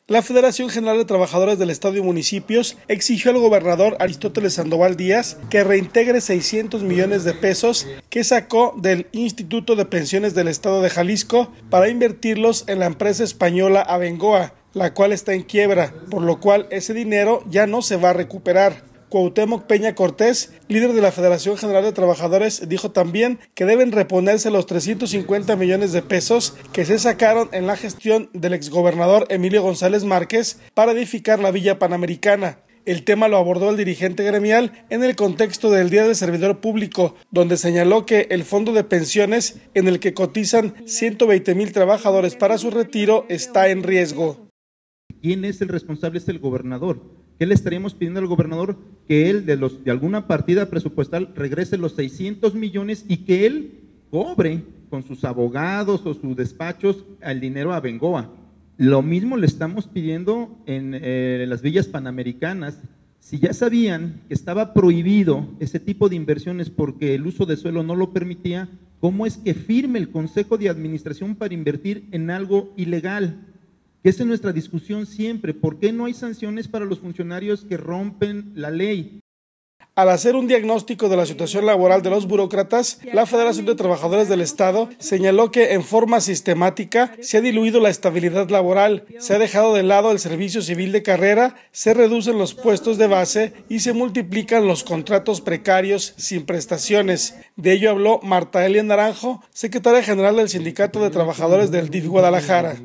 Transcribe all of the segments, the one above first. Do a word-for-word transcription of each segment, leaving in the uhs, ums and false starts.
La Federación General de Trabajadores del Estado y Municipios exigió al gobernador Aristóteles Sandoval Díaz que reintegre seiscientos millones de pesos que sacó del Instituto de Pensiones del Estado de Jalisco para invertirlos en la empresa española Abengoa, la cual está en quiebra, por lo cual ese dinero ya no se va a recuperar. Cuauhtémoc Peña Cortés, líder de la Federación General de Trabajadores, dijo también que deben reponerse los trescientos cincuenta millones de pesos que se sacaron en la gestión del exgobernador Emilio González Márquez para edificar la Villa Panamericana. El tema lo abordó el dirigente gremial en el contexto del Día del Servidor Público, donde señaló que el fondo de pensiones en el que cotizan ciento veinte mil trabajadores para su retiro está en riesgo. ¿Quién es el responsable? Es el gobernador. ¿Qué le estaríamos pidiendo al gobernador? Que él de, los, de alguna partida presupuestal regrese los seiscientos millones y que él cobre con sus abogados o sus despachos el dinero a Abengoa. Lo mismo le estamos pidiendo en eh, las villas panamericanas. Si ya sabían que estaba prohibido ese tipo de inversiones porque el uso de suelo no lo permitía, ¿cómo es que firme el Consejo de Administración para invertir en algo ilegal? Esa es nuestra discusión siempre. ¿Por qué no hay sanciones para los funcionarios que rompen la ley? Al hacer un diagnóstico de la situación laboral de los burócratas, la Federación de Trabajadores del Estado señaló que en forma sistemática se ha diluido la estabilidad laboral, se ha dejado de lado el servicio civil de carrera, se reducen los puestos de base y se multiplican los contratos precarios sin prestaciones. De ello habló Marta Elia Naranjo, secretaria general del Sindicato de Trabajadores del D I F Guadalajara.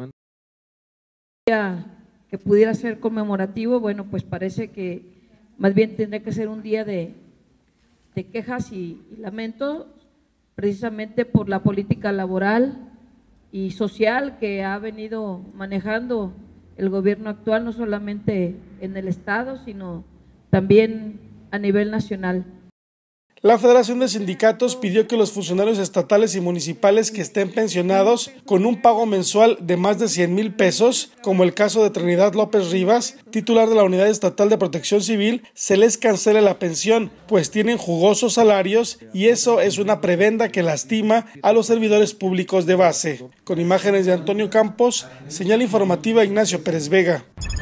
Que pudiera ser conmemorativo, bueno, pues parece que más bien tendría que ser un día de, de quejas y, y lamento, precisamente por la política laboral y social que ha venido manejando el gobierno actual, no solamente en el estado, sino también a nivel nacional. La Federación de Sindicatos pidió que los funcionarios estatales y municipales que estén pensionados con un pago mensual de más de cien mil pesos, como el caso de Trinidad López Rivas, titular de la Unidad Estatal de Protección Civil, se les cancele la pensión, pues tienen jugosos salarios y eso es una prebenda que lastima a los servidores públicos de base. Con imágenes de Antonio Campos, señal informativa Ignacio Pérez Vega.